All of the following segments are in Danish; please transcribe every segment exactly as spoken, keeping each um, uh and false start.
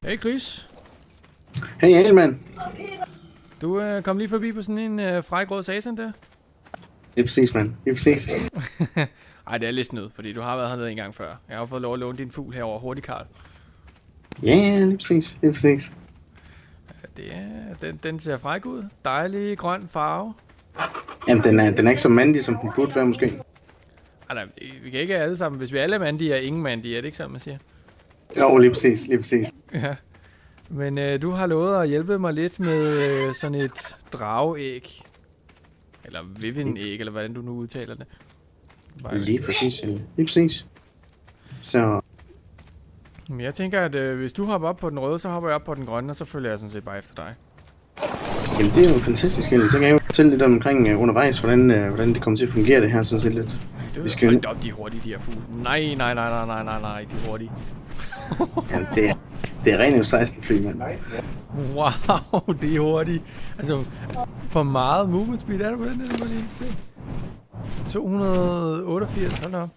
Hey Chris. Hey Elman. Du øh, kom lige forbi på sådan en øh, fræk rød satan der? Det er præcis, mand. Det er præcis. Ej, det er lidt snyd, fordi du har været hernede en gang før. Jeg har fået lov at låne din fugl herover hurtigt, Karl. Ja, ja, lige præcis. Lige præcis. Det er, den, den ser fræk ud. Dejlig grøn farve. Jamen, den er, den er ikke så mandig, som den burde være, måske. Ej, nej, vi kan ikke alle sammen. Hvis vi alle er mandige, er ingen mandige. Er det ikke sådan, man siger? Jo, lige præcis. Lige præcis. Ja. Men øh, du har lovet at hjælpe mig lidt med øh, sådan et drageæg. Eller vivinæg, eller hvordan du nu udtaler det. Bare... Lige præcis. Lige præcis. Så... Men jeg tænker, at øh, hvis du hopper op på den røde, så hopper jeg op på den grønne, og så følger jeg sådan set bare efter dig. Jamen, det er jo fantastisk. Så kan jeg jo fortælle lidt omkring uh, undervejs, hvordan, uh, hvordan det kommer til at fungere det her, sådan set lidt. Det vi skal jo... op, de er hurtige, de her fugle. Nej, nej, nej, nej, nej, nej, nej, de er hurtige. Jamen, det er, det er rent F seksten fly, mand. Wow, det er hurtigt. Altså, for meget movement speed er der på den der, må lige se. to hundrede og otteogfirs, hold da op.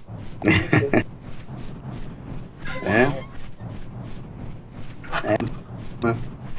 Ja. Ja. Ja.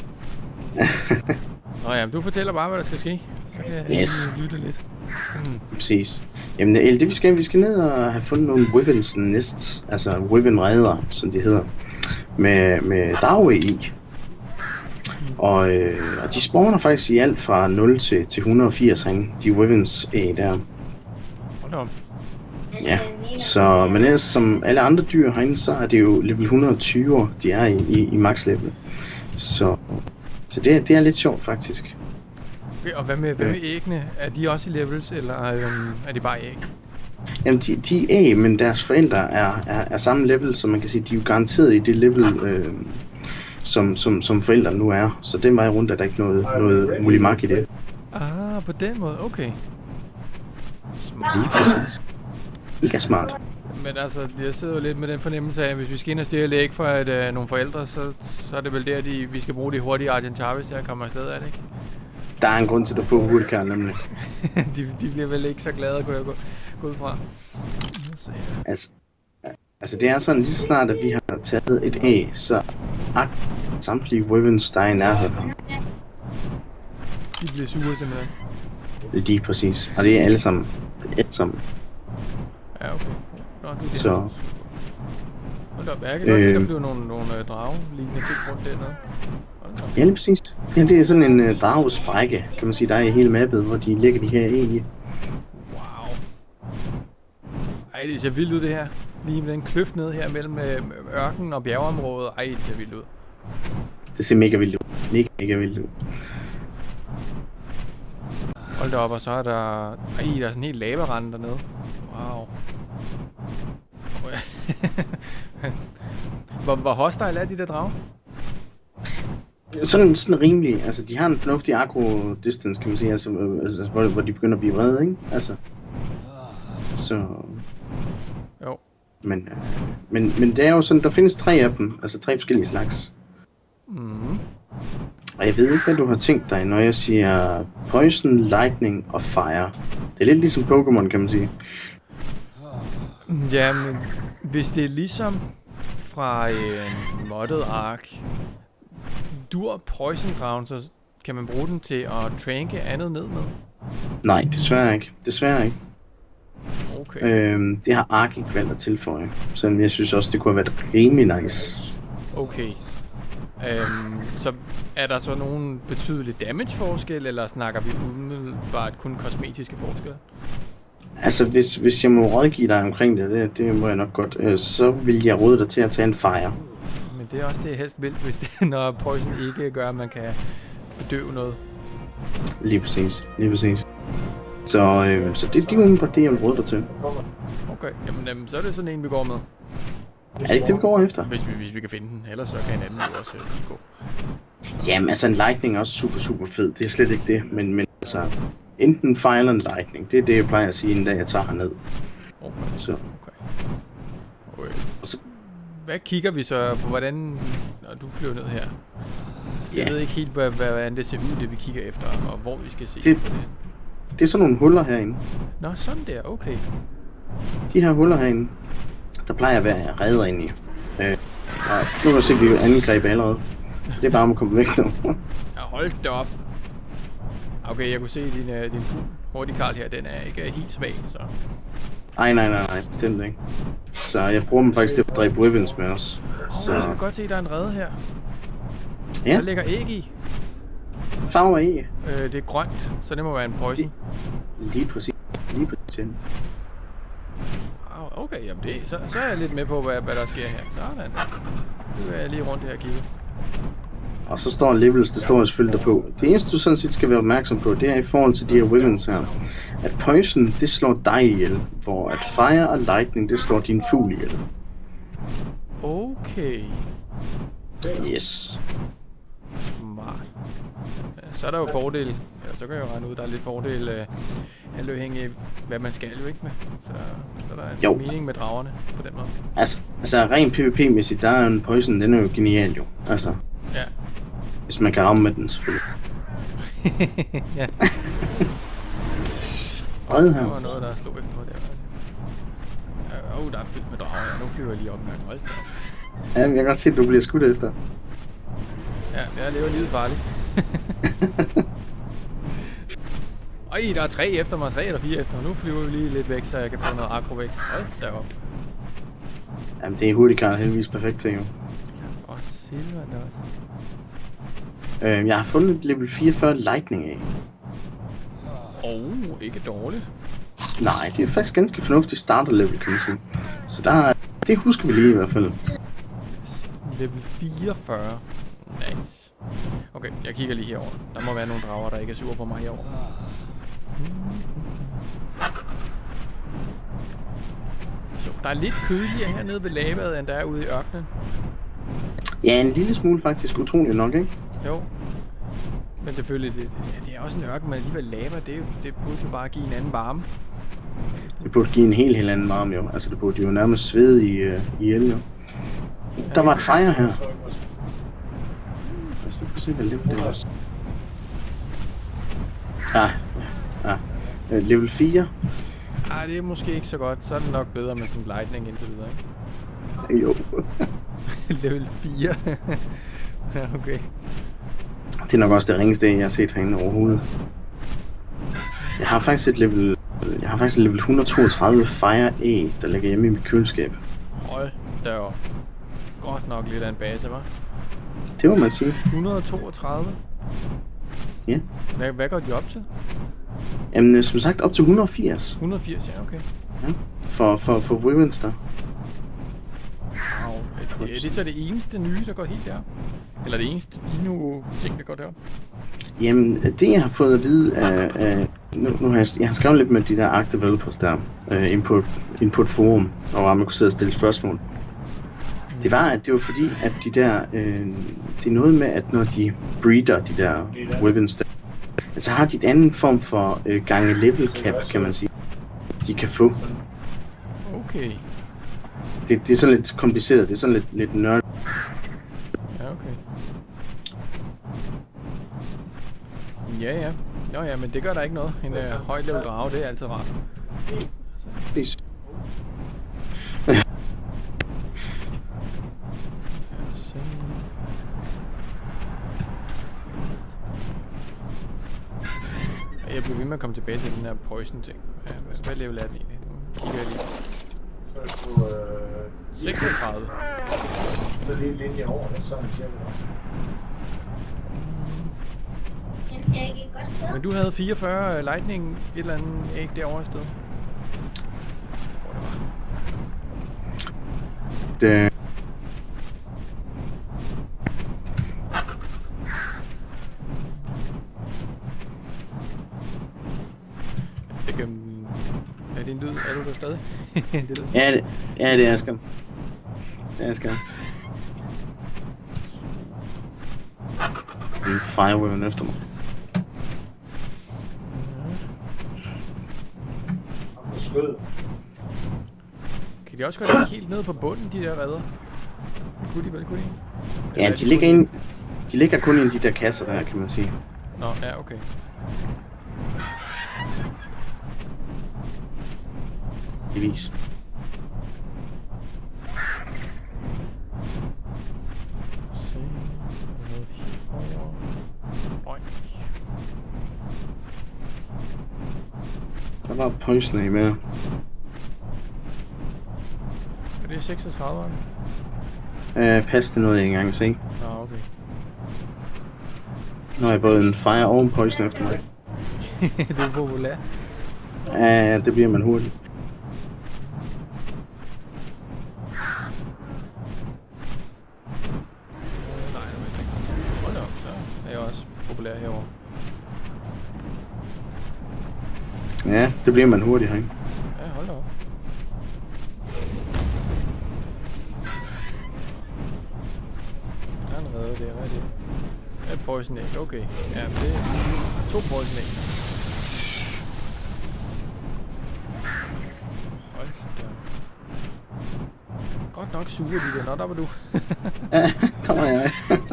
Nå ja, du fortæller bare, hvad der skal ske. Så kan jeg yes. lytte lidt. Hmm. Præcis. Jamen, det vi skal, vi skal ned og have fundet nogle Wyverns Nests, altså Wyvern reder, som de hedder, med, med drage i. Og, øh, og de spawner faktisk i alt fra nul til, til et hundrede og firs herinde, de Wyverns æg der. Hold da op. Ja, så, men ellers som alle andre dyr herinde, så er det jo level et hundrede og tyve, de er i, i, i max level. Så, så det, det er lidt sjovt faktisk. Okay, og hvad med, hvad med æggene? Er de også i levels, eller øhm, er de bare æg? Jamen, de, de er æg, men deres forældre er, er, er samme level, så man kan sige, de er jo garanteret i det level, øh, som, som, som forældrene nu er. Så den vej rundt er der ikke noget, noget mulig mark i det. Ah, på den måde, okay. Smart. Lige præcis. Ikke smart. Men altså, jeg sidder jo lidt med den fornemmelse af, at hvis vi skal ind og stjæle æg fra et, øh, nogle forældre, så, så er det vel der, de, vi skal bruge de hurtige Argentavis til at komme afsted af det, ikke? Der er en grund til, at du får hurtigt, Karl, nemlig. de, de bliver vel ikke så glade, kunne jeg gå, gå ud fra. Altså, altså, det er sådan, lige så snart, at vi har taget et æg, så ak samtlige Wyverns, der er i nærheden. De bliver sure simpelthen. Lige præcis. Og det er alle sammen. Det er alle sammen. Ja, okay. Nå, du er så... Hold da op, jeg kan godt se, der flyver nogle, nogle uh, drage-lignende ting rundt dernede. Ja, lige præcis. Det her, det er sådan en uh, dragesprække, kan man sige, der er i hele mappet, hvor de lægger de her æg i. Wow. Ej, det ser vildt ud det her. Lige med den kløft ned her mellem øh, ørken og bjergeområdet. Ej, det ser vildt ud. Det ser mega vildt ud. Mega, mega vildt ud. Hold da op, og så er der... Ej, der er sådan en helt lavarand dernede. Wow. hvor, hvor hostile er de der drager? Sådan, sådan rimelig. Altså, de har en fornuftig agro distance, kan man sige. Altså, altså hvor, hvor de begynder at blive vrede, ikke? Altså... Så... Jo. Men, men, men det er jo sådan, der findes tre af dem. Altså tre forskellige slags. Mhm. Og jeg ved ikke, hvad du har tænkt dig, når jeg siger Poison, Lightning og Fire. Det er lidt ligesom Pokémon, kan man sige. Ja, men hvis det er ligesom fra en modded ark, dur Poison-dragen, så kan man bruge den til at tranke andet ned med? Nej, desværre ikke. Desværre ikke. Okay. Øhm, det har Ark ikke valgt at tilføje. Så jeg synes også, det kunne have været rimelig nice. Okay. Øhm, så er der så nogen betydelig damage-forskel, eller snakker vi umiddelbart kun kosmetiske forskelle? Altså, hvis, hvis jeg må rådgive dig omkring det, det, det må jeg nok godt, øh, så vil jeg råde dig til at tage en Fire. Men det er også det, jeg helst vil, hvis det, når Poison ikke gør, at man kan bedøve noget. Lige præcis, lige præcis. Så, øh, så det, det er jo det, jeg vil råde dig til. Okay, jamen, jamen så er det sådan en, vi går med. Er det ikke det, vi går efter? Hvis vi, hvis vi kan finde den, ellers så kan en anden jo også øh, gå. Jamen, altså en Lightning er også super, super fed. Det er slet ikke det, men, men altså... Enten Fire eller Lightning, det er det, jeg plejer at sige, inden da jeg tager herned. Okay. Så. Okay. Okay. Og så. Hvad kigger vi så på, hvordan... Når du flyver ned her? Jeg Ja. ved ikke helt, hvad, hvordan det ser ud, det vi kigger efter, og hvor vi skal se det, det. Det er sådan nogle huller herinde. Nå, sådan der, okay. De her huller herinde, der plejer at være redder inde i. Øh, Ja, nu kan du se, at vi angreb allerede. Det er bare om at komme væk nu. Ja, hold da op. Okay, jeg kunne se, at din, uh, din fugl, hurtig Karl her, den er ikke helt svag, så... Ej, nej, nej, nej, bestemt ikke. Så jeg bruger dem faktisk til at dræbe wyverns med os. Så... Oh, jeg kan godt se, at der er en rede her. Ja. Der ligger æg i. Farve i. Øh, det er grønt, så det må være en poison. Lige præcis. Lige præcis. Okay, jamen det, så, så er jeg lidt med på, hvad, hvad der sker her. Sådan. Nu er jeg lige rundt her og kigge. Og så står levels, det står selvfølgelig der på. Det eneste du sådan set skal være opmærksom på, det er i forhold til de her wyverns her. At poison, det slår dig ihjel. Hvor at fire og lightning, det slår din fugl ihjel. Okay. Yes. Smart. Ja, så er der jo fordele. Ja, så kan jeg jo regne ud, der er lidt fordel øh, alt afhængig af, hvad man skal jo ikke med. Så, så der er en jo. mening med dragerne på den måde. Altså, altså rent PvP-mæssigt, der er en poison, den er jo genial jo. Altså. Ja. Hvis man kan ramme med den, selvfølgelig. Ja. Og der var noget, der slog efter mig der. Åh, oh, der er fyldt med drager. Ja, nu flyver jeg lige op en gang. Hold da. Ja, jeg kan godt se, at du bliver skudt efter. Ja, jeg lever livet farligt. Øj, der er tre efter mig. Tre eller fire efter mig. Nu flyver vi lige lidt væk, så jeg kan få noget agro væk. Hold da op. Jamen, det er hurtigkarl heldigvis perfekt til jo. Åh, silver der også. Øh, jeg har fundet et level fireogfyrre lightning af. Åh, oh, ikke dårligt. Nej, det er faktisk ganske fornuftigt starter level, kan man sige. Så der, det husker vi lige i hvert fald. Level fireogfyrre. Nice. Okay, jeg kigger lige herover. Der må være nogle drager, der ikke er sure på mig herovre. Så der er lidt køligere hernede ved lavaet, end der er ude i ørkenen. Ja, en lille smule faktisk. Utroligt nok, ikke? Jo. Men selvfølgelig, det, det er også en ørken, men alligevel lava, det, det burde jo bare give en anden varme. Det burde give en helt, helt anden varme, jo. Altså, det burde jo nærmest svede i, uh, i el, jo. Der var et fire her. Altså, du kan se, hvad level det var også. Ja, ja. Uh, level fire. Ej, det er måske ikke så godt. Så er det nok bedre med sådan en lightning indtil videre, ikke? Jo. Level fire. Ja, okay. Det er nok også det ringeste, jeg har set herinde overhovedet. Jeg har faktisk et level... Jeg har faktisk et level et hundrede og toogtredive Fire A, der ligger hjemme i mit køleskab. Hold da jo. Godt nok lidt af en base, hva'? Det må man sige. et hundrede og toogtredive? Ja. Hvad, hvad går de op til? Jamen, som sagt, op til et hundrede og firs. et hundrede og firs, ja, okay. Ja. For, for, for wyverns der. Wow. Er det så det eneste nye, der går helt der? Eller det eneste dino ting, der går derop? Jamen, det jeg har fået at vide af... af nu, nu har jeg, jeg har skrevet lidt med de der Ark developers der. Uh, input, input forum, og hvor man kunne sidde og stille spørgsmål. Det var, at det var fordi, at de der... Øh, det er noget med, at når de breeder de der wyverns der, så har de en anden form for øh, gange level cap, kan man sige, de kan få. Okay. Det, det er sådan lidt kompliceret, det er sådan lidt, lidt nørd. Ja, okay. Ja, ja. Nå ja, men det gør der ikke noget. En uh, høj level drage, det er altid rart. Please. Jeg bliver ved med at komme tilbage til den her poison ting. Ja, hvad level er den egentlig? Nu kigger jeg lige. Så er du øh, seksogtredive. Så er det en linje over, så er det cirka. Men du havde fireogfyrre lightning et eller andet æg derovre i stedet. Hvor det var. Det... Er det en lyd? Er du der stadig? Det der ja, det, ja, det er skam. Det er skam. En fireworm efter mig. Kan de også godt ligge helt nede på bunden, de der redder? Det kunne de vel, kunne de? Ja, de ligger, ind, de ligger kun i de der kasser der, kan man sige. Nå, ja, okay. Bevis. Der var poison i mere. Er det seksogtredive? Uh, pas det noget, jeg ikke engang se. Nå, okay. Nu har jeg både en fire og en poison efter mig. Det er populært. Ja, uh, det bliver man hurtigt. Nej, det var ikke. Hold da op, så er jeg også populær herovre. Ja, det bliver man hurtigt her, ikke? Ja, hold da op. Der er en redde der, hvad er det? Det er poison egg, okay. Ja, men det er to poison egg. Hold da. Godt nok suger de der. Nå, der var du. Ja, der var jeg.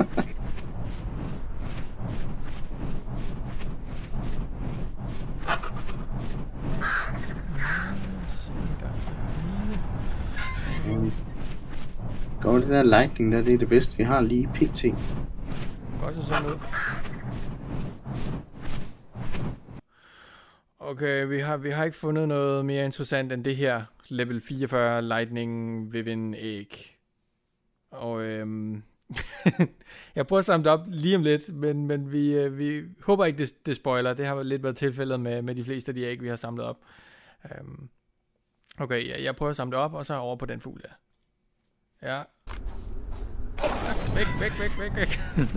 Går det der lightning der, det er det bedste vi har lige pt. Godt så sådan ud. Okay, vi har, vi har ikke fundet noget mere interessant end det her level fireogfyrre Lightning Vivin Egg. Og øhm, jeg prøver at samle det op lige om lidt, men, men vi, øh, vi håber ikke, det, det spoiler. Det har lidt været tilfældet med, med de fleste af de æg, vi har samlet op. Um, okay, jeg, jeg prøver at samle det op, og så over på den fugl der. Ja. Væk, væk, væk, væk, væk.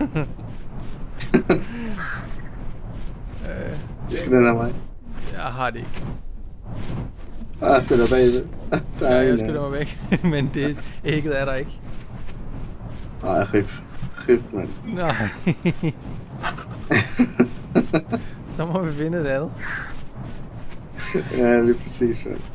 øh, Det skal den her vej. Jeg har det ikke. Ah, det er der bagved. Der Ja, er jeg en, skynder mig væk, men det ægget er der ikke. Nej, rip. Rip, mand. Nej. Så må vi finde et andet. Ja, lige præcis, mand.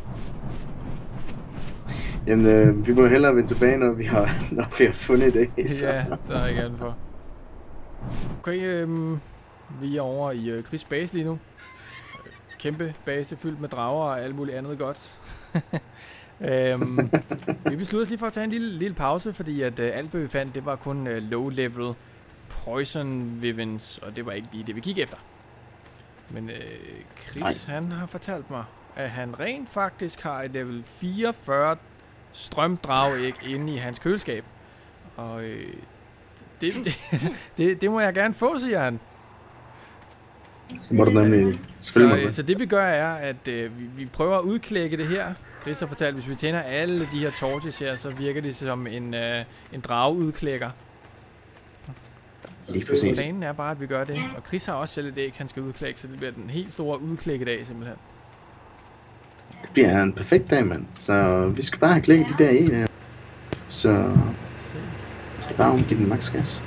Jamen, øh, vi må hellere vende tilbage, når vi har, når vi har fundet det. Så. Ja, så er jeg gerne for. Okay, øhm, vi er over i øh, Chris' base lige nu. Kæmpe base fyldt med drager og alt muligt andet godt. øhm, vi besluttede os lige for at tage en lille, lille pause, fordi at øh, alt hvad vi fandt, det var kun øh, low level poison vivens, og det var ikke lige det vi kiggede efter. Men øh, Chris, Nej. han har fortalt mig, at han rent faktisk har et level fireogfyrre strømdragæg inde i hans køleskab. Og øh, det, det, det, det må jeg gerne få, siger han. Det må du nemlig så, så det vi gør er, at øh, vi, vi prøver at udklække det her. Chris har fortalt, at hvis vi tænder alle de her torches her, så virker det som en, øh, en drageudklækker. Lige præcis. Planen er bare, at vi gør det. Og Chris har også selv et æg, han skal udklække, så det bliver den helt store udklækkedag simpelthen. Det bliver en perfekt dag, mand. Så vi skal bare have klikket de der æg. Så vi skal bare omgive den max gas.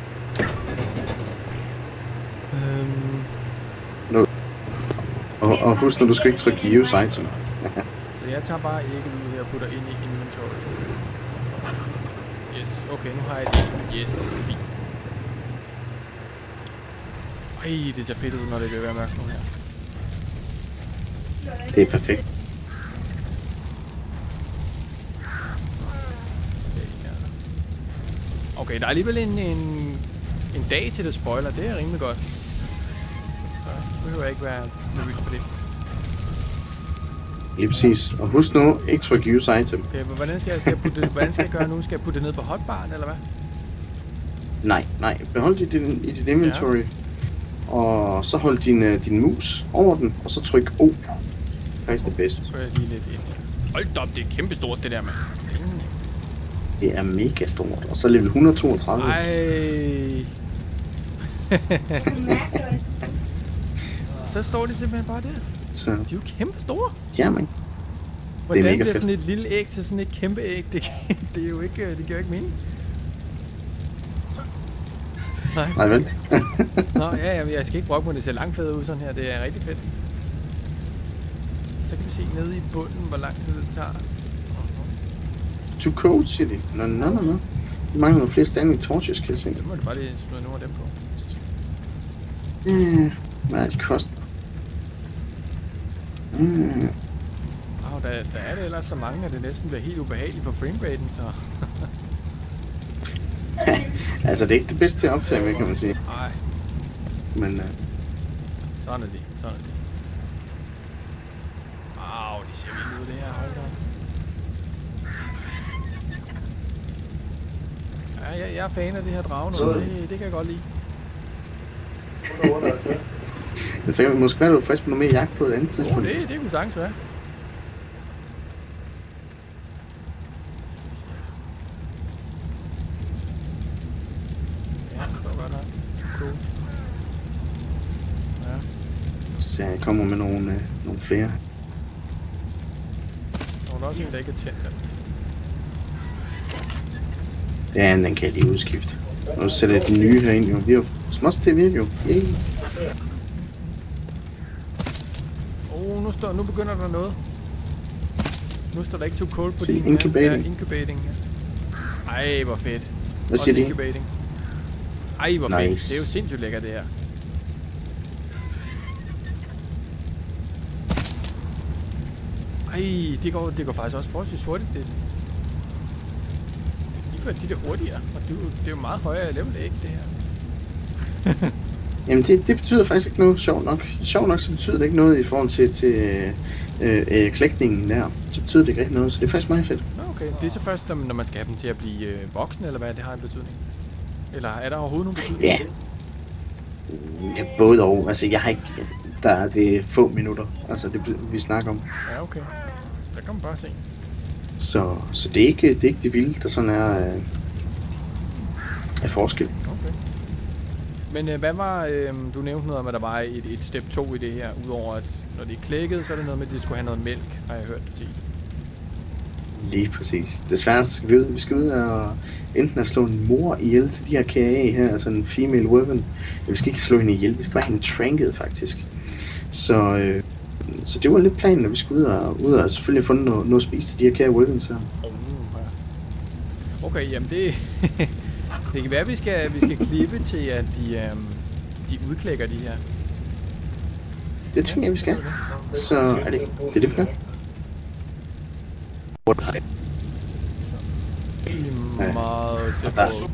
Øhm. Nu. Og, og husk, når du skal ikke trykke use item. Så jeg tager bare ægget ud her og putter ind i inventory. Yes, okay, nu har jeg det. Yes, fint. Ej, det ser fedt ud, når det vil være mørkt nu her. Det er perfekt. Okay, der er alligevel en, en, en dag til det spoiler. Det er rimelig godt. Så behøver jeg ikke være nervøs for det. Lige præcis. Og husk nu, ikke trykke use item. Okay, men hvordan skal jeg, skal jeg putte det, hvordan skal jeg gøre nu? Skal jeg putte det ned på hotbaren, eller hvad? Nej, nej. Behold det i din, i dit inventory. Ja. Og så hold din, din mus over den, og så tryk O. Faktisk det bedste. Så jeg lige lidt ind. Hold op, det er kæmpestort det der, mand. Det er mega stort. Og så level et hundrede og toogtredive. Ej. Så står det simpelthen bare der. Så. De er jo kæmpe store. Jamen. Hvordan det er mega bliver sådan fedt. et lille æg til sådan et kæmpe æg? Det, det er jo ikke, det giver jo ikke mening. Nej. Nej vel? Nå, ja, ja, jeg skal ikke brokke mig, det ser langt fedt ud sådan her. Det er rigtig fedt. Så kan vi se nede i bunden, hvor lang tid det tager. To cold city. Nå, nå, nå, nå. Vi mangler nogle flere standing torches, kan jeg se. Så må du bare lige smide nogle af dem på. Mm, hvad er det koster? Mm. Wow, der, der er det ellers så mange, at det næsten bliver helt ubehageligt for frameraten, så... Altså, det er ikke det bedste til at optage med, kan man sige. Nej. Men... Uh... Sådan er det, sådan er det. helvede, det her. Hold da. Ja, jeg, jeg er fan af det her drage nu. Det, det kan jeg godt lide. Jeg tænker, måske være du frisk på noget mere jagt på et andet tidspunkt. Oh, det, det kunne sagtens være. Ja, det står godt her. Cool. Ja. Så jeg kommer med nogle, øh, nogle flere. Der er også en, der ikke er tændt. Ja, den kan jeg lige udskifte. Og så sætter jeg den nye herind, jo. Vi har småt til at virke, jo. Yay. Oh, nu, står, nu begynder der noget. Nu står der ikke too cold på Se, din. incubating. Ja, incubating. Ja. Ej, hvor fedt. Hvad siger Også de? Incubating. Ej, hvor Nice. fedt. Det er jo sindssygt lækkert, det her. Ej, det går, det går faktisk også forholdsvis hurtigt. Det, lige før de der hurtigere. Og det, er jo- det er jo meget højere level ikke, det her. Jamen, det, det betyder faktisk ikke noget, sjovt nok. Sjovt nok, så betyder det ikke noget i forhold til, til øh, øh, klækningen der. Så betyder det ikke rigtig noget, så det er faktisk meget fedt. Nå, okay. Det er så først, når når man skal have dem til at blive øh, voksne, eller hvad det har en betydning? Eller er der overhovedet nogen betydning? Ja. Ja, både og. Altså, jeg har ikke... Der er det få minutter, altså det vi snakker om. Ja, okay. Der kan man bare se. Så, så det, er ikke, det er ikke det vilde, der sådan er, øh, er forskel. Okay. Men øh, hvad var, øh, du nævnte noget om, at der var et, et step to i det her, udover at når de er klækket, så er det noget med, at de skulle have noget mælk, har jeg hørt dig sige. Lige præcis. Desværre så skal vi ud, vi skal ud og enten at slå en mor ihjel til de her K A her, altså en female weapon. Vi skal ikke slå hende ihjel, vi skal bare have hende tranket faktisk. Så, øh, så det var lidt planen, at vi skulle ud og, ud og selvfølgelig have fundet noget, noget at spise til de her K A weapons her. Okay, jamen det... det kan være, at vi skal, vi skal klippe til, at de, øhm, de udklækker de her. Det tænker jeg, vi skal. Så er det det, er det vi gør. Det er meget tæt der- på.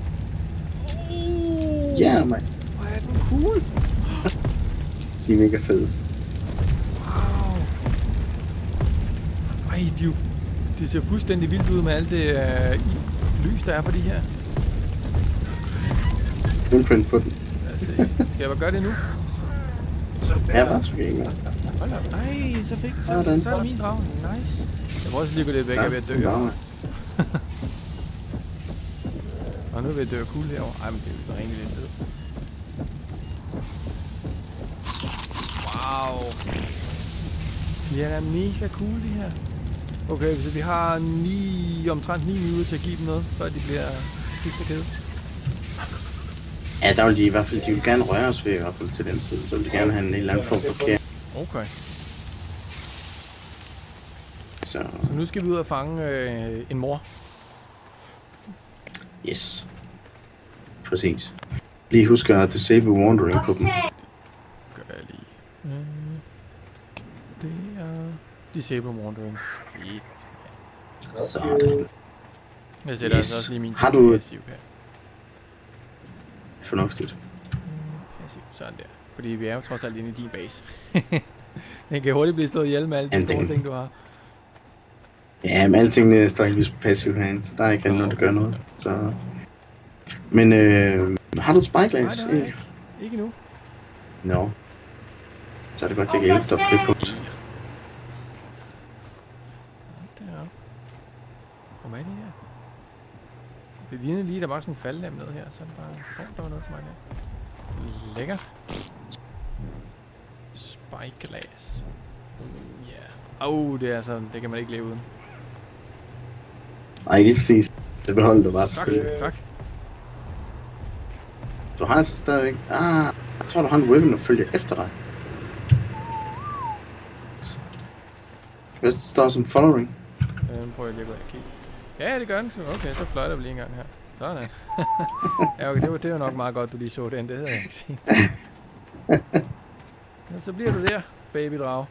Ja, mand. Hvor er den cool! De er mega fede. Wow! Ej, de, er jo, de ser fuldstændig vildt ud med alt det øh, i- lys, der er for de her. Imprint på den. Lad os se. Skal jeg bare gøre det nu? Ja, bare skal ikke mere. Hold da. Ej, så fik så, Sådan. så er det min drag. Nice. Jeg må også lige gå lidt væk, jeg er ved at dø. Nå, Og nu er vi ved at dø cool herovre. Ej, men det er jo rigtig lidt ned. Wow. De er da mega cool, de her. Okay, så vi har ni, omtrent ni minutter til at give dem noget, før de bliver sidste kæde. Ja, der vil de i hvert fald, de vil gerne røre os ved i hvert fald til den side. Så vil de gerne have en eller anden form for kære. Okay. Så Så nu skal vi ud og fange øh, en mor. yes. Præcis. Lige husk at disable wandering på dem. Gør jeg lige. Mm. Det er... Disable Wandering. Fedt. Sådan. Jeg sætter Yes. altså også lige min Har du- passiv her. Fornuftigt. Mm, passiv. Sådan der. Fordi vi er jo trods alt inde i din base. Den kan hurtigt blive slået ihjel med alle de Jamen, store den- ting, du har. Ja, men alting står heldigvis på passiv herinde, så der er ikke rigtig noget, der gør noget. Så... Men øh, har du et Nej, spyglass? det har jeg ikke. Ikke nu. Nå. No. Så er det godt, jeg kan hjælpe dig på det punkt. Deroppe. Hvad er det her? Det ligner lige, der var sådan en faldlem ned her, så er det bare... Oh, der var noget til mig der. Lækkert. Spyglass. Ja. Yeah. Oh, det er sådan, det kan man ikke leve uden. Ej, lige præcis. Det beholder du bare Tak, selvfølgelig. tak. Du har altså stadigvæk... Ah, jeg tror, du har en weapon, der følger efter dig. Hvad står som following? Øh, Nu prøver jeg lige at gå ind og kigge. Ja, det gør den. Okay, så fløjter vi lige en gang her. Sådan. Ja, okay, det var, det var nok meget godt, du lige så den. Det havde jeg ikke set. Ja, så bliver du der, babydrag.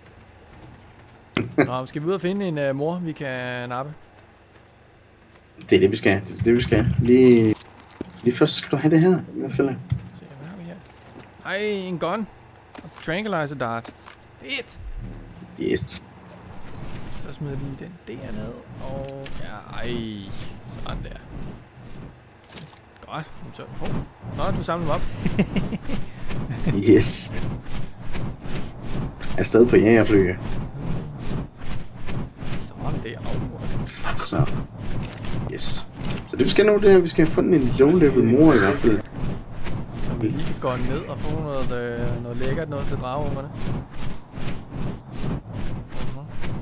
Nå, skal vi ud og finde en uh, mor, vi kan nappe? Det er det, vi skal. Det er det, vi skal. Lige... Lige først skal du have det her, i hvert fald. Se, hvad har vi her? Ej, en gun. Og tranquilizer dart. Fedt. Yes. Så Så smider jeg lige den derned. Og ja, ej. Sådan der. Godt. Så, oh. Nå, du samler dem op. Yes. Jeg er stadig på jægerfly. Sådan der. Oh. Så. Yes. Så det vi skal nu, det er, at vi skal have fundet en low-level mor i hvert fald. Så vi lige kan gå ned og få noget, øh, noget lækkert noget til drageungerne. Uh-huh.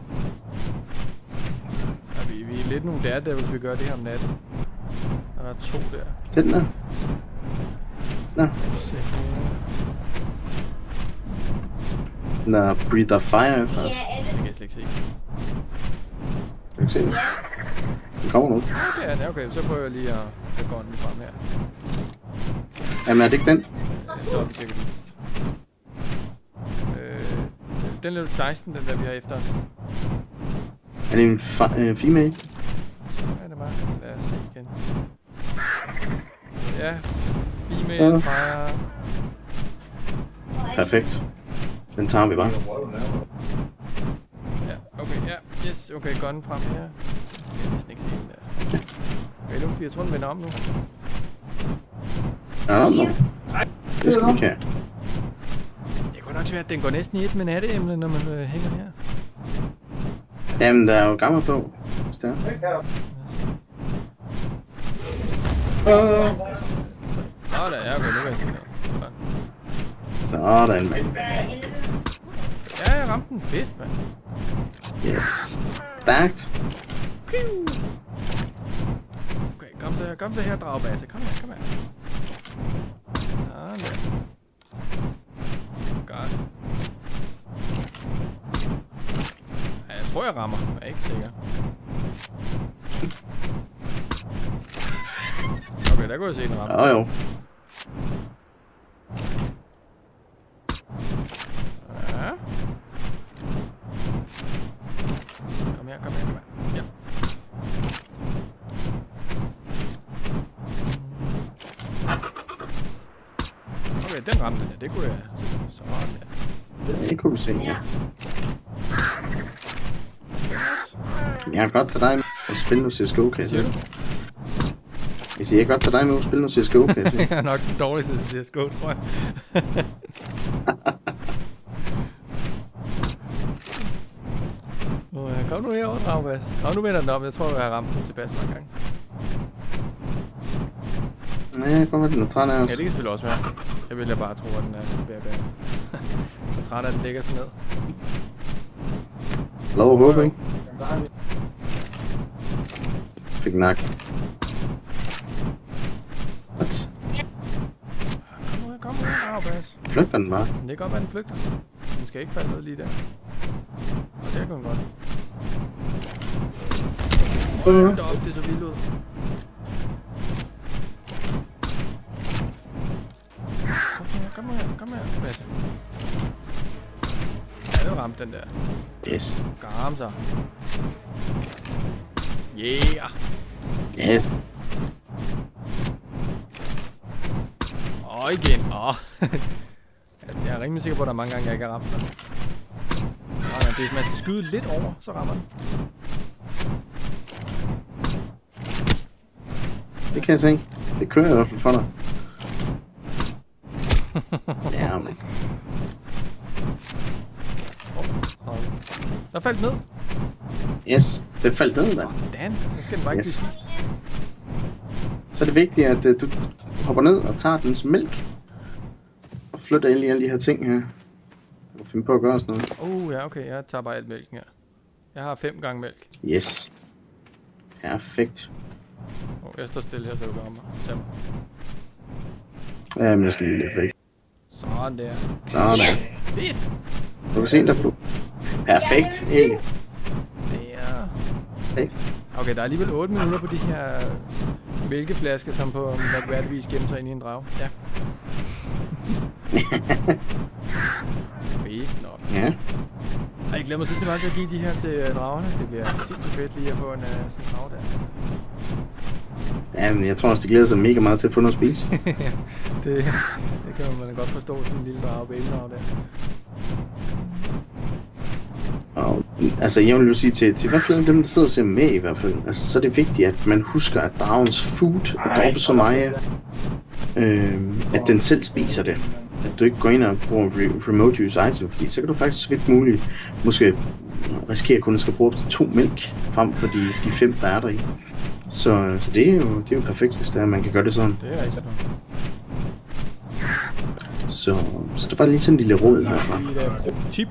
Ja, vi, vi er lidt nogle der, hvis vi gør det her om natten. Og der er to der. Den der. Nå. Den der breather fire efter os. Det kan jeg slet ikke se. Kan du ikke se det? Den kommer nu. Okay, ja, okay, så prøver jeg lige at tage gånden frem her. Jamen er det ikke den? Så vi tjekker lige. Øh, den level seksten, den der vi har efter os. Er det en uh, female? Så er det bare. Lad os se igen. Ja, female Ja. fire. Perfekt. Den tager vi bare. Ja, okay, ja, yes, okay, gunnen frem her. Jeg kan næsten ikke se den der. Okay, nu, jeg tror den vender om nu. Ja, nå. Det skal vi kan. Det kunne nok svært, at den går næsten i et med natteemne, når man øh, hænger her. Jamen, der er jo gammel på. Hvis det er. Nå, der er okay, nu kan jeg se det. Sådan, mand. Ja, jeg ramte den fedt, mand. Yes. Stærkt. Okay, kom der, kom der her, dragebasse. Kom her, kom her. Sådan der. Godt. Ja, jeg tror, jeg rammer. Jeg er ikke sikker. Okay, der kunne jeg se den ramme. Jo, jo. Ja. Kom her, kom her, kom her. Ja. Okay, den ramte den her. Det kunne jeg. Så ramte jeg. Det kunne vi se, ja. Jeg er godt til dig med at spille nu C S G O, kan jeg sige. Jeg siger, jeg er godt til dig med at spille nu C S G O, kan jeg sige. Jeg er nok den dårligste til C S G O, tror jeg. uh, kom nu herover, Dragbas. Kom nu vender den op. Jeg tror, jeg har ramt den tilpas mange gange. Nej, jeg kommer den er træt af os. Ja, det kan selvfølgelig også være. Jeg vil bare tro, at den er ved at være. Så træt af, at den ligger sig ned. Lov at håbe, ikke? Fik nak. What? Kom nu her, kom nu her, Dragbas. Flygter den bare? Det kan godt være, den flygter. Den skal ikke falde ned lige der. Og der kunne den godt. Hold da op, det er så vildt ud. Kom så her, kom her, kom her, Basse. Ja, den ramte den der. Yes. Garam så. Yeah! Yes. Og igen. Åh. Jeg er rimelig sikker på, at der er mange gange, jeg ikke har ramt den. Nå, det, man skal skyde lidt over, så rammer den. Det kan jeg se. Det kører i hvert fald for dig. Ja, men. Oh, der faldt ned. Yes. Det faldt ned, mand. Sådan. Nu skal den bare ikke Yes. blive spist. Så er det vigtigt, at uh, du hopper ned og tager dens mælk. Og flytter ind i alle de her ting her. Jeg kan finde på at gøre sådan noget. Oh ja, okay. Jeg tager bare alt mælken her. Jeg har fem gange mælk. Yes. Perfekt. Oh, jeg står stille her, så du kan ramme mig. Tag mig. Ja, men jeg skal lige lidt væk. Sådan der. Sådan. Fedt! Du kan se, der blev. Perfekt, ikke? Det er... Perfekt. Okay, der er alligevel otte minutter på de her mælkeflasker, som på mærkværdigvis gemmer sig ind i en drage. Ja. Fedt nok. Ja. Ej, jeg glemmer sig til mig til at give de her til uh, dragerne. Det bliver sindssygt fedt lige at få en uh, sådan en drage der. Ja, men jeg tror også, de glæder sig mega meget til at få noget at spise. det, det kan man godt forstå, sådan en lille drage, babydrage der. Og, altså, jeg vil jo sige til, til i hvert fald dem, der sidder og ser med i hvert fald, altså, så er det vigtigt, at man husker, at dragens food er dobbelt så meget, øh, at den selv spiser det. At du ikke går ind og bruger re remote use item, fordi så kan du faktisk så vidt muligt måske risikere kun at skal bruge op til to mælk, frem for de, de fem, der er der i. Så, så det, er jo, det er jo perfekt, hvis det er, man kan gøre det sådan. Det er rigtigt. Så, så det var lige sådan en lille råd herfra. Lige et uh, tip.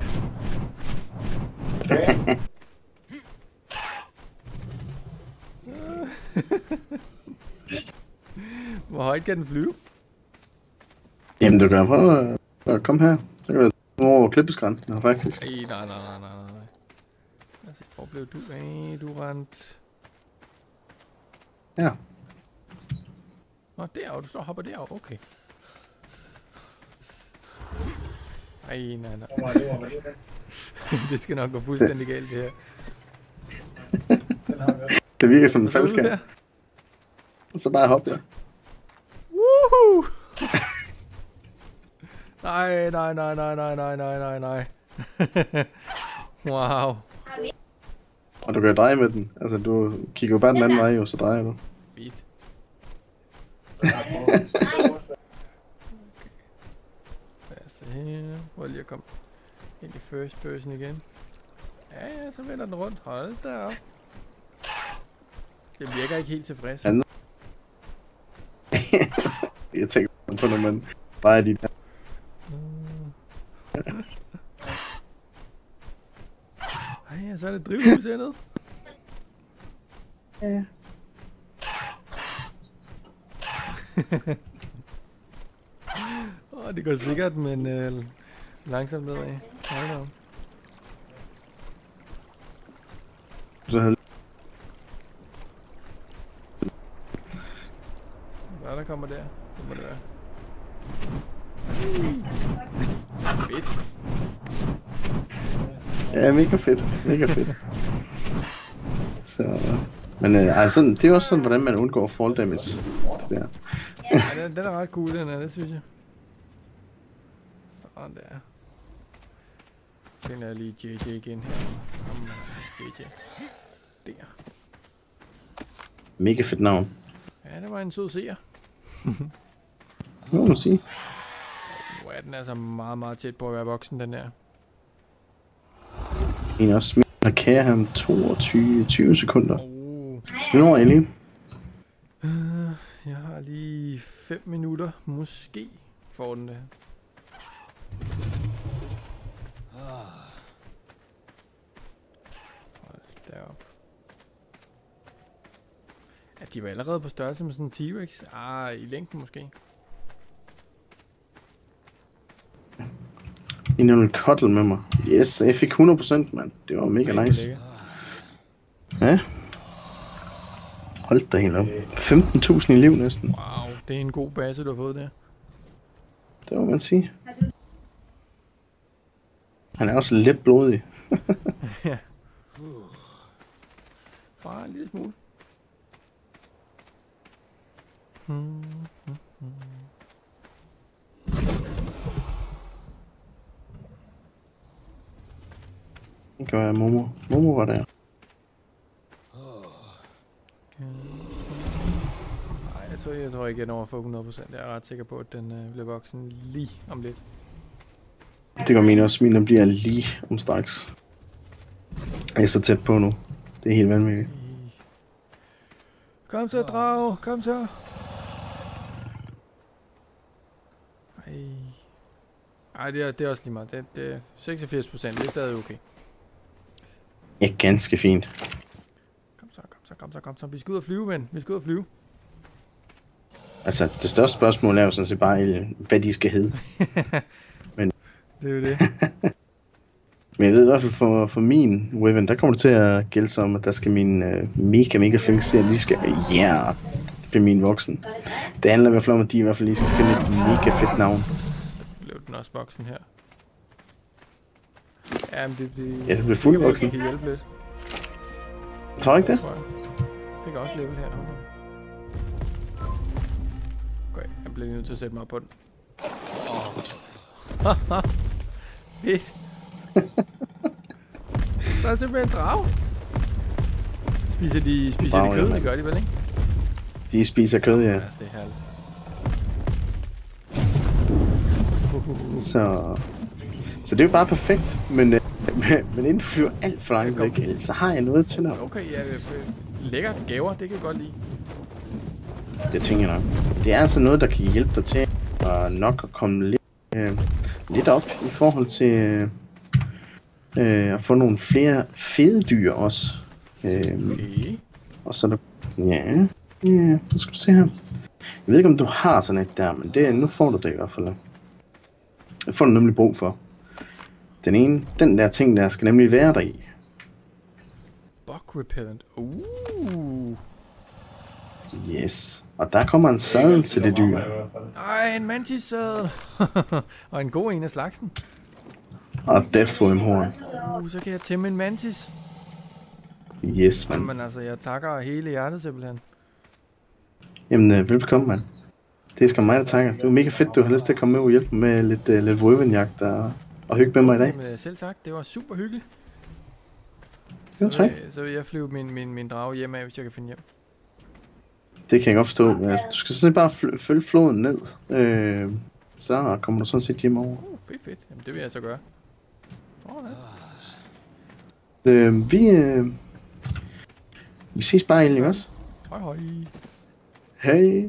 Hvor højt kan den flyve? Jamen, du kan prøve at komme her. Så kan du over klippeskrænten her, faktisk. Ej, nej, nej, nej, nej, nej. Altså, hvor blev du af? Du rent... Ja. Nå, derovre. Du står og hopper derovre. Okay. Ej, nej, nej. Det skal nok gå fuldstændig galt, det her. Det virker som en faldskærm. Og så bare hoppe der. Woohoo! Nej, nej, nej, nej, nej, nej, nej, nej, nej. Wow. Og du kan dreje med den. Altså, du kigger jo bare den anden vej, og så drejer du. Fedt. Lad os se her. Prøv lige at komme ind i first person igen. Ja, ja, så vender den rundt. Hold da op. Det virker ikke helt tilfreds. Ja. Jeg tænker på, når man drejer de der. Ej, ja, så er det drivhus hernede. Ja. Åh, oh, det går sikkert, men øh, langsomt nedad. Hold da op. Så havde... Hvad der kommer der? Det må det være. Fedt. Ja, mega fedt. Mega fedt. Så... Men øh, altså, det er også sådan, hvordan man undgår fall damage. Det der. Ja, den, den er ret cool, den er, det synes jeg. Sådan der. Finder jeg lige J J igen her. Kom, altså, J J. Der. Mega fedt navn. Ja, det var en sød seer. Nu må man sige. Nu er den altså meget, meget tæt på at være voksen, den der. En også smidt og kære ham toogtyve tyve sekunder. Oh. Så når jeg lige. Uh, jeg har lige fem minutter. Måske får den det. Hold derop. Ja, de var allerede på størrelse med sådan en T-Rex. Ah, i længden måske. En af cuddle med mig. Yes, jeg fik hundrede procent, mand. Det var mega nice. Ja. Hold da helt op. femten tusind i liv næsten. Wow, det er en god base, du har fået der. Det må man sige. Han er også lidt blodig. Ja. Bare en lille smule. Hmm, hmm, hmm. Det gør jeg, Momo. Momo var der. Nej, jeg tror, jeg tror ikke, jeg når at få hundrede procent. Jeg er ret sikker på, at den øh, bliver voksen lige om lidt. Det gør min også. Min bliver lige om straks. Jeg er så tæt på nu. Det er helt vanvittigt. Kom så, drag! Kom så! Ej. Ej, det er, det er også lige meget. Det, det er seksogfirs procent. Det er stadig okay. Ja, ganske fint. Kom så, kom så, kom så, kom så. Vi skal ud og flyve, ven. Vi skal ud og flyve. Altså, det største spørgsmål er jo sådan set bare, hvad de skal hedde. Men... Det er jo det. Men jeg ved i hvert fald for, for min Wyvern, der kommer det til at gælde sig om, at der skal min uh, mega, mega flink serie lige skal... Ja, yeah, det bliver min voksen. Det handler i hvert fald om, at de i hvert fald lige skal finde et mega fedt navn. Blev den også voksen her? Ja, men det, det, ja, det blev fuld voksen. Det kan hjælpe lidt. Tror du ikke det? Tror jeg. Fik også level her. Okay, jeg bliver nødt til at sætte mig op på den. Åh. Fedt. Der er simpelthen en drage. Spiser de, spiser Wow, de kød? ja, Det gør de vel, ikke? De spiser kød, ja. Altså, det er herligt. Så, så det er jo bare perfekt, men, øh, men inden du flyver alt for langt væk, Ellie, så har jeg noget til dig. Okay, ja, lækkert gaver, det kan jeg godt lide. Det tænker jeg nok. Det er altså noget, der kan hjælpe dig til at nok at komme lidt, øh, lidt op i forhold til øh, at få nogle flere fede dyr også. Øh, Okay. og så er der... Ja, ja, nu skal du se her. Jeg ved ikke, om du har sådan et der, men det, nu får du det i hvert fald. Det får du nemlig brug for. Den ene, den der ting der, skal nemlig være der i. Bug repellent. Uh. Yes. Og der kommer en sadel til det dyr. Ej, en mantis-sadel. Og en god en af slagsen. Og Deathworm horn. Uh, så kan jeg tæmme en mantis. Yes, man. Men altså, jeg takker hele hjertet simpelthen. Jamen, øh, velkommen, mand. Det er sgu mig, der takker. Det var mega fedt, du har lyst til at komme med og hjælpe med lidt, uh, lidt Wyvern-jagt og, og hygge med mig i dag. Jamen, selv tak. Det var super hyggeligt. Jo, Så, tak. vil- så vil jeg flyve min, min, min drage hjem af, hvis jeg kan finde hjem. Det kan jeg godt forstå. Men, altså, du skal sådan set bare fl- følge floden ned. Øh, så kommer du sådan set hjem over. Uh, fedt, fedt. Jamen, det vil jeg så gøre. Sådan. Øh, vi, øh, vi ses bare egentlig også. Hej, hej. Hej.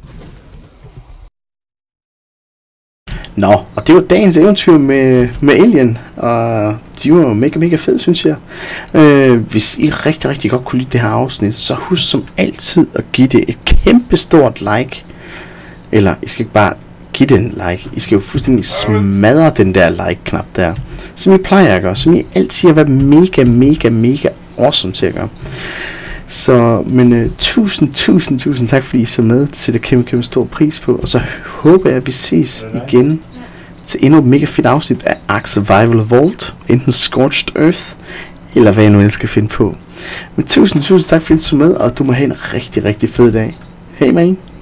Nå, og det var dagens eventyr med, med Alien, og de var mega, mega fede, synes jeg. Øh, hvis I rigtig, rigtig godt kunne lide det her afsnit, så husk som altid at give det et kæmpe stort like. Eller, I skal ikke bare give det en like, I skal jo fuldstændig smadre den der like-knap der, som I plejer at gøre, som I altid har været mega, mega, mega awesome til at gøre. Så, men uh, tusind, tusind, tusind tak fordi I så med. Det sætter kæmpe, kæmpe stor pris på. Og så håber jeg, at vi ses igen til endnu et mega fedt afsnit af Ark Survival Evolved. Enten Scorched Earth, eller hvad jeg nu skal finde på. Men tusind, tusind tak fordi I så med, og du må have en rigtig, rigtig fed dag. Hej, man.